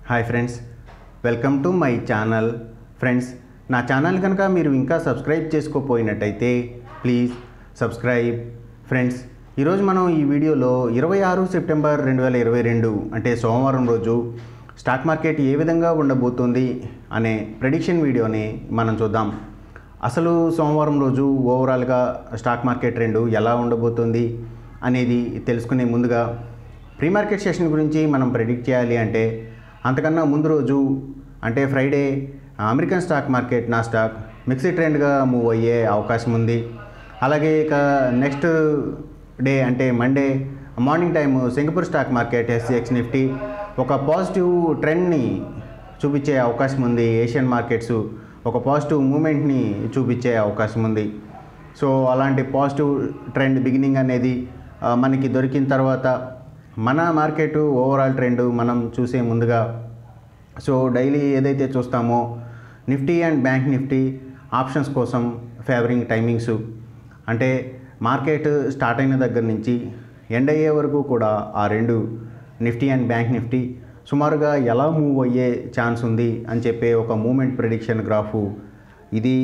Hi friends, welcome to my channel. Friends, నా channel కనుక మీరు ఇంకా సబ్స్క్రైబ్ చేసుకోపోయినట్టయితే ప్లీజ్ సబ్స్క్రైబ్. ఫ్రెండ్స్, ఈరోజు మనం ఈ వీడియోలో 26 సెప్టెంబర్ 2022 అంటే సోమవారం రోజు స్టాక్ మార్కెట్ ఏ విధంగా ఉండబోతుంది అనే ప్రెడిక్షన్ వీడియోని మనం చూద్దాం. అసలు సోమవారం రోజు ఓవరాల్గా స్టాక్ మార్కెట్ ట్రెండ్ ఎలా ఉండబోతుంది అనేది తెలుసుకునే ముందుగా ప్రీ మార్కెట్ సెషన్ గురించి మనం ప్రెడిక్ట్ చేయాలి అంటే అంతకన్నా ముందు రోజు అంటే Friday American stock market Nasdaq mixed ట్రెండ్గా మూవ్ అయ్యే అవకాశం ఉంది. అలాగే ఇక నెక్స్ట్ డే అంటే Monday morning time Singapore stock market SEX Nifty ఒక పాజిటివ్ ట్రెండ్ని చూపించే అవకాశం ఉంది. ఏషియన్ మార్కెట్స్ ఒక పాజిటివ్ మూమెంట్ని చూపించే అవకాశం ఉంది. సో అలాంటి పాజిటివ్ ట్రెండ్ బిగినింగ్ అనేది మనకి దొరికిన తర్వాత మన మార్కెట్ ఓవరాల్ ట్రెండ్ మనం చూసే ముందుగా సో డైలీ ఏదైతే చూస్తామో Nifty and bank Nifty options కోసం ఫేవరింగ్ టైమింగ్స్ అంటే మార్కెట్ స్టార్ట్ అయిన దగ్గర నుంచి ఎండ్ అయ్యే వరకు కూడా ఆ రెండు నిఫ్టీ అండ్ బ్యాంక్ నిఫ్టీ సుమారుగా ఎలా మూవ్ అయ్యే ఛాన్స్ ఉంది అని చెప్పే ఒక మూమెంట్ ప్రిడిక్షన్ గ్రాఫు ఇది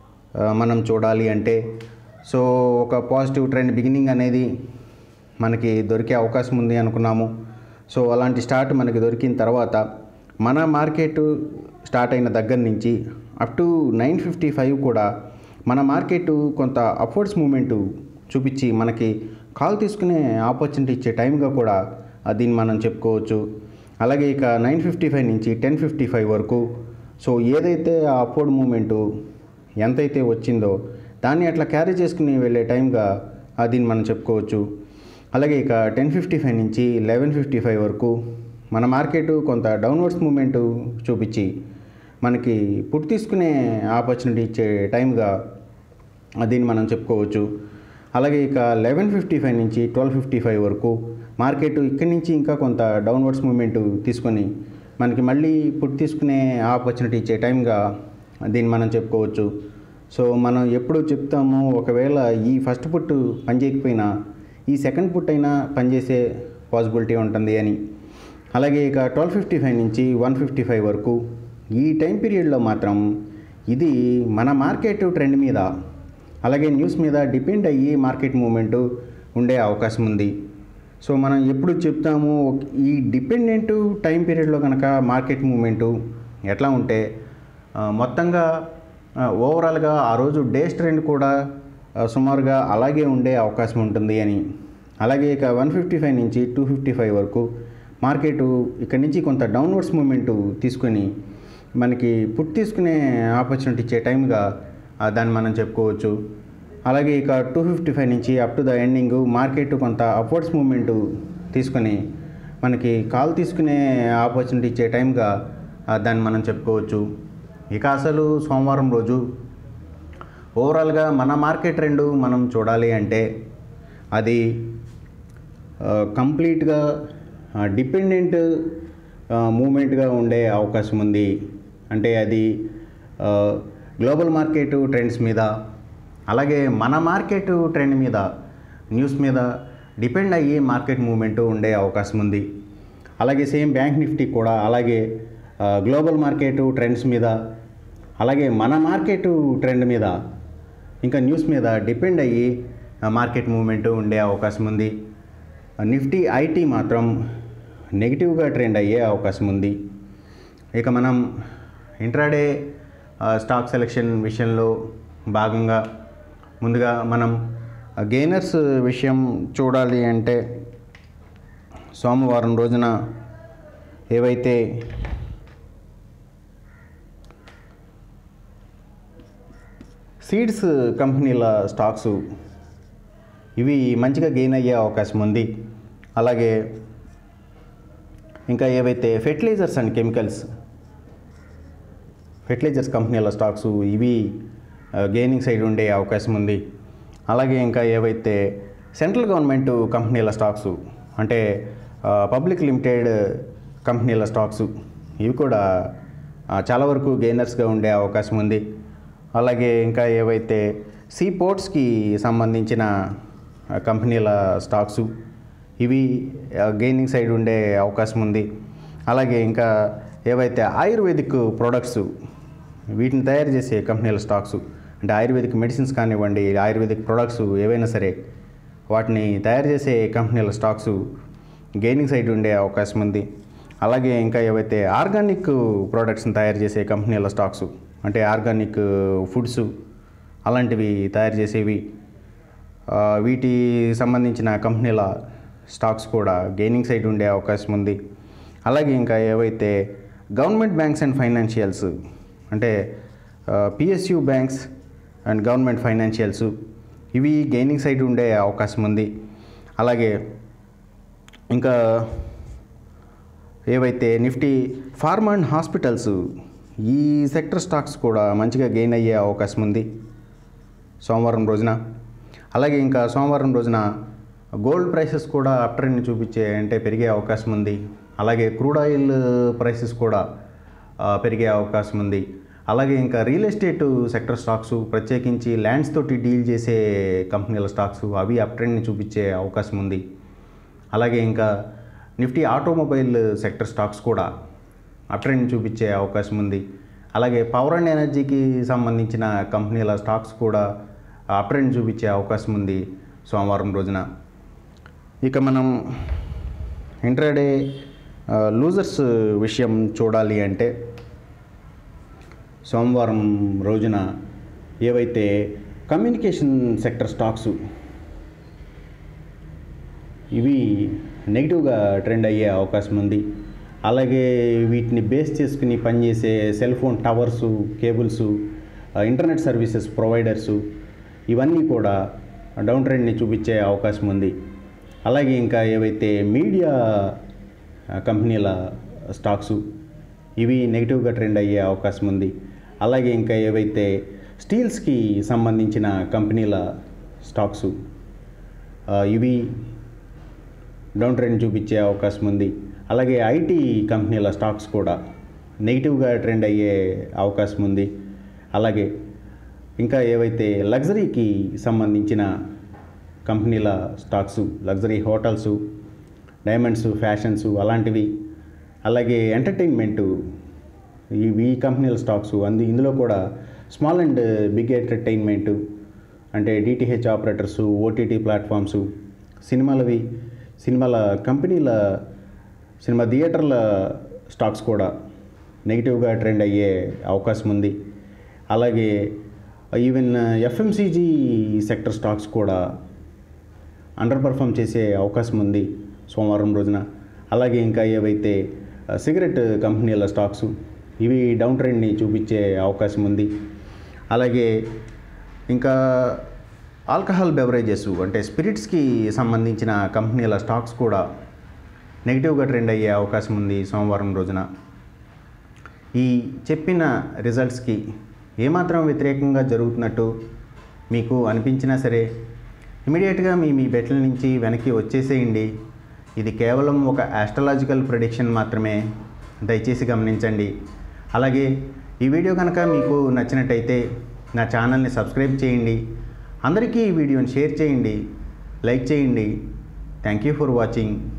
మనం చూడాలి అంటే సో ఒక పాజిటివ్ ట్రెండ్ బిగినింగ్ అనేది మనకి దొరికే అవకాశం ఉంది అనుకున్నాము. సో అలాంటి స్టార్ట్ మనకి దొరికిన తర్వాత మన మార్కెట్ స్టార్ట్ అయిన దగ్గర నుంచి అప్ టు 955 కూడా మన మార్కెట్ కొంత అప్వర్డ్స్ మూమెంట్ చూపించి మనకి కాల్ తీసుకునే ఆపర్చునిటీ ఇచ్చే టైంగా కూడా దీన్ని మనం చెప్పుకోవచ్చు. అలాగే ఇక 955 నుంచి 1055 వరకు సో ఏదైతే ఆ అప్వర్డ్ మూమెంటు ఎంతైతే వచ్చిందో దాన్ని అట్లా క్యారీ చేసుకుని వెళ్ళే టైంగా దీన్ని మనం చెప్పుకోవచ్చు. అలాగే ఇక 1055 నుంచి 1155 వరకు మన మార్కెట్ కొంత డౌన్వర్డ్స్ మూమెంట్ చూపించి మనకి పుట్ తీసుకునే ఆపర్చునిటీ ఇచ్చే టైంగా దీన్ని మనం చెప్పుకోవచ్చు. అలాగే ఇక 1155 నుంచి 1255 వరకు మార్కెట్ ఇక్కడి నుంచి ఇంకా కొంత డౌన్వర్డ్స్ మూమెంట్ తీసుకొని మనకి మళ్ళీ పుట్ తీసుకునే ఆపర్చునిటీ ఇచ్చే టైంగా దీన్ని మనం చెప్పుకోవచ్చు. సో మనం ఎప్పుడు చెప్తాము ఒకవేళ ఈ ఫస్ట్ పుట్ పనిచేయకపోయినా ఈ సెకండ్ పుట్ అయినా పనిచేసే పాసిబిలిటీ ఉంటుంది అని. అలాగే ఇక 1255 నుంచి 155 వరకు ఈ టైం పీరియడ్లో మాత్రం ఇది మన మార్కెట్ ట్రెండ్ మీద అలాగే న్యూస్ మీద డిపెండ్ అయ్యి మార్కెట్ మూమెంటు ఉండే అవకాశం ఉంది. సో మనం ఎప్పుడు చెప్తాము ఈ డిపెండెంట్ టైం పీరియడ్లో కనుక మార్కెట్ మూమెంటు ఎట్లా ఉంటే మొత్తంగా ఓవరాల్గా ఆ రోజు డేస్ ట్రెండ్ కూడా సుమారుగా అలాగే ఉండే అవకాశం ఉంటుంది అని. అలాగే ఇక 155 నుంచి 255 వరకు మార్కెట్ ఇక్కడ నుంచి కొంత డౌన్వర్డ్స్ మూమెంట్ తీసుకొని మనకి పుట్ తీసుకునే ఆపర్చునిటీ ఇచ్చే టైంగా దాన్ని మనం చెప్పుకోవచ్చు. అలాగే ఇక 255 నుంచి up to the ending market కొంత అప్వర్డ్స్ మూమెంట్ తీసుకొని మనకి కాల్ తీసుకునే ఆపర్చునిటీ ఇచ్చే టైంగా దాన్ని మనం చెప్పుకోవచ్చు. ఇక అసలు సోమవారం రోజు ఓవరాల్గా మన మార్కెట్ ట్రెండ్ మనం చూడాలి అంటే అది కంప్లీట్గా డిపెండెంట్ మూమెంట్గా ఉండే అవకాశం ఉంది. అంటే అది గ్లోబల్ మార్కెట్ ట్రెండ్స్ మీద అలాగే మన మార్కెట్ ట్రెండ్ మీద న్యూస్ మీద డిపెండ్ అయ్యి మార్కెట్ మూమెంట్ ఉండే అవకాశం ఉంది. అలాగే సేమ్ బ్యాంక్ నిఫ్టీ కూడా అలాగే గ్లోబల్ మార్కెట్ ట్రెండ్స్ మీద అలాగే మన మార్కెట్ ట్రెండ్ మీద ఇంకా న్యూస్ మీద డిపెండ్ అయ్యి మార్కెట్ మూమెంట్ ఉండే అవకాశం ఉంది. నిఫ్టీ ఐటీ మాత్రం నెగిటివ్గా ట్రెండ్ అయ్యే అవకాశం ఉంది. ఇక మనం ఇంట్రాడే స్టాక్ సెలెక్షన్ విషయంలో భాగంగా ముందుగా మనం గెయినర్స్ విషయం చూడాలి అంటే సోమవారం రోజున ఏవైతే సీడ్స్ కంపెనీల స్టాక్స్ ఇవి మంచిగా గెయిన్ అయ్యే అవకాశం ఉంది. అలాగే ఇంకా ఏవైతే ఫెర్టిలైజర్స్ అండ్ కెమికల్స్ ఫెర్టిలైజర్స్ కంపెనీల స్టాక్స్ ఇవి గెయినింగ్ సైడ్ ఉండే అవకాశం ఉంది. అలాగే ఇంకా ఏవైతే సెంట్రల్ గవర్నమెంట్ కంపెనీల స్టాక్స్ అంటే పబ్లిక్ లిమిటెడ్ కంపెనీల స్టాక్స్ ఇవి కూడా చాలా వరకు గెయినర్స్గా ఉండే అవకాశం ఉంది. అలాగే ఇంకా ఏవైతే సీ పోర్ట్స్కి సంబంధించిన కంపెనీల స్టాక్స్ ఇవి గెయినింగ్ సైడ్ ఉండే అవకాశం ఉంది. అలాగే ఇంకా ఏవైతే ఆయుర్వేదిక్ ప్రోడక్ట్స్ వీటిని తయారు చేసే కంపెనీల స్టాక్స్, అంటే ఆయుర్వేదిక్ మెడిసిన్స్ కానివ్వండి, ఆయుర్వేదిక్ ప్రోడక్ట్స్ ఏవైనా సరే వాటిని తయారు చేసే కంపెనీల స్టాక్స్ గెయినింగ్ సైడ్ ఉండే అవకాశం ఉంది. అలాగే ఇంకా ఏవైతే ఆర్గానిక్ ప్రోడక్ట్స్ని తయారు చేసే కంపెనీల స్టాక్స్, అంటే ఆర్గానిక్ ఫుడ్స్ అలాంటివి తయారు చేసేవి, వీటి సంబంధించిన కంపెనీల స్టాక్స్ కూడా గెయినింగ్ సైడ్ ఉండే అవకాశం ఉంది. అలాగే ఇంకా ఏవైతే గవర్నమెంట్ బ్యాంక్స్ అండ్ ఫైనాన్షియల్స్, అంటే PSU banks and government financials, ఇవి గెయినింగ్ సైడ్ ఉండే అవకాశం ఉంది. అలాగే ఇంకా ఏవైతే నిఫ్టీ ఫార్మా అండ్ హాస్పిటల్స్, ఈ సెక్టర్ స్టాక్స్ కూడా మంచిగా గెయిన్ అయ్యే అవకాశం ఉంది సోమవారం రోజున. అలాగే ఇంకా సోమవారం రోజున గోల్డ్ ప్రైసెస్ కూడా అప్ ట్రెండ్ని చూపించే, అంటే పెరిగే అవకాశం ఉంది. అలాగే క్రూడ్ ఆయిల్ ప్రైసెస్ కూడా పెరిగే అవకాశం ఉంది. అలాగే ఇంకా రియల్ ఎస్టేట్ సెక్టర్ స్టాక్స్, ప్రత్యేకించి ల్యాండ్స్ తోటి డీల్ చేసే కంపెనీల స్టాక్స్, అవి అప్ ట్రెండ్ని చూపించే అవకాశం ఉంది. అలాగే ఇంకా నిఫ్టీ ఆటోమొబైల్ సెక్టర్ స్టాక్స్ కూడా అప్ ట్రెండ్ని చూపించే అవకాశం ఉంది. అలాగే పవర్ అండ్ ఎనర్జీకి సంబంధించిన కంపెనీల స్టాక్స్ కూడా అప్ ట్రెండ్ చూపించే అవకాశం ఉంది సోమవారం రోజున. ఇక మనం ఇంట్రాడే లూజర్స్ విషయం చూడాలి అంటే, సోమవారం రోజున ఏవైతే కమ్యూనికేషన్ సెక్టర్ స్టాక్స్ ఇవి నెగిటివ్గా ట్రెండ్ అయ్యే అవకాశం ఉంది. అలాగే వీటిని బేస్ చేసుకుని పనిచేసే cell phone towers, cables, internet services providers, ఇవన్నీ కూడా డౌన్ ట్రెండ్ని చూపించే అవకాశం ఉంది. అలాగే ఇంకా ఏవైతే మీడియా కంపెనీల స్టాక్స్ ఇవి నెగిటివ్గా ట్రెండ్ అయ్యే అవకాశం ఉంది. అలాగే ఇంకా ఏవైతే స్టీల్స్కి సంబంధించిన కంపెనీల స్టాక్స్ ఇవి డౌన్ ట్రెండ్ చూపించే అవకాశం ఉంది. అలాగే ఐటీ కంపెనీల స్టాక్స్ కూడా నెగిటివ్గా ట్రెండ్ అయ్యే అవకాశం ఉంది. అలాగే ఇంకా ఏవైతే లగ్జరీకి సంబంధించిన కంపెనీల stocks, luxury hotels, diamonds, fashions అలాంటివి, అలాగే ఎంటర్టైన్మెంటు, ఈ కంపెనీల స్టాక్స్ ఇందులో కూడా స్మాల్ అండ్ బిగ్ ఎంటర్టైన్మెంటు, అంటే డిటిహెచ్ ఆపరేటర్సు, ఓటీటీ ప్లాట్ఫామ్సు, సినిమాల కంపెనీల, సినిమా థియేటర్ల స్టాక్స్ కూడా నెగిటివ్గా ట్రెండ్ అయ్యే అవకాశం ఉంది. అలాగే ఈవెన్ ఎఫ్ఎంసీజీ సెక్టర్ స్టాక్స్ కూడా అండర్ పర్ఫామ్ చేసే అవకాశం ఉంది సోమవారం రోజున. అలాగే ఇంకా ఏవైతే సిగరెట్ కంపెనీల స్టాక్స్ ఇవి డౌన్ ట్రెండ్ని చూపించే అవకాశం ఉంది. అలాగే ఇంకా ఆల్కహాల్ బెవరేజెస్, అంటే స్పిరిట్స్కి సంబంధించిన కంపెనీల స్టాక్స్ కూడా నెగిటివ్గా ట్రెండ్ అయ్యే అవకాశం ఉంది సోమవారం రోజున. ఈ చెప్పిన రిజల్ట్స్కి ఏమాత్రం వ్యతిరేకంగా జరుగుతున్నట్టు మీకు అనిపించినా సరే ఇమీడియట్గా మీ బెట్ల నుంచి వెనక్కి వచ్చేసేయండి. ఇది కేవలం ఒక ఆస్ట్రాలజికల్ ప్రెడిక్షన్ మాత్రమే, దయచేసి గమనించండి. అలాగే ఈ వీడియో కనుక మీకు నచ్చినట్టయితే నా ఛానల్ని సబ్స్క్రైబ్ చేయండి. అందరికీ ఈ వీడియోని షేర్ చేయండి, లైక్ చేయండి. Thank you for watching.